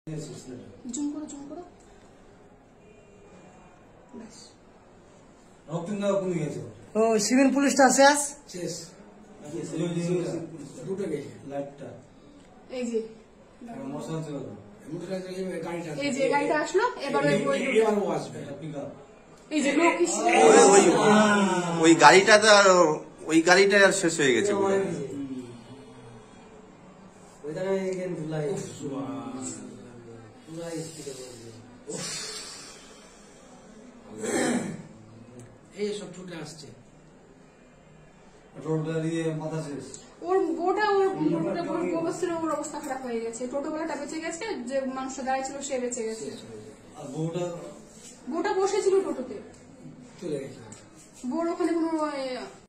zoom করো zoom করো ব্যাস রক্তিন্দা কমে গেছে ও সিভিল পুলিশটা শেষ শেষ দুটো গেছে লাইটটা এই যে মশলা ছিল গাড়িটা এই যে গাড়িটা আসলো এবার ও আসবে পিকআপ এই যে লোক ওই গাড়িটা আর শেষ হয়ে গেছে এই সব ছুটে আসছে রোডটা দিয়ে মাথা শেষ ওর বোটা ওর অবস্থা ওর অবস্থা খারাপ হয়ে গেছে টোটোওয়ালাটা বেঁচে গেছে যে মানুষটা দাঁড়িয়ে ছিল সে বেঁচে গেছে আর বউটা বোটা বসেছিল টোটোতে চলে গেছে বোর ওখানে কোনো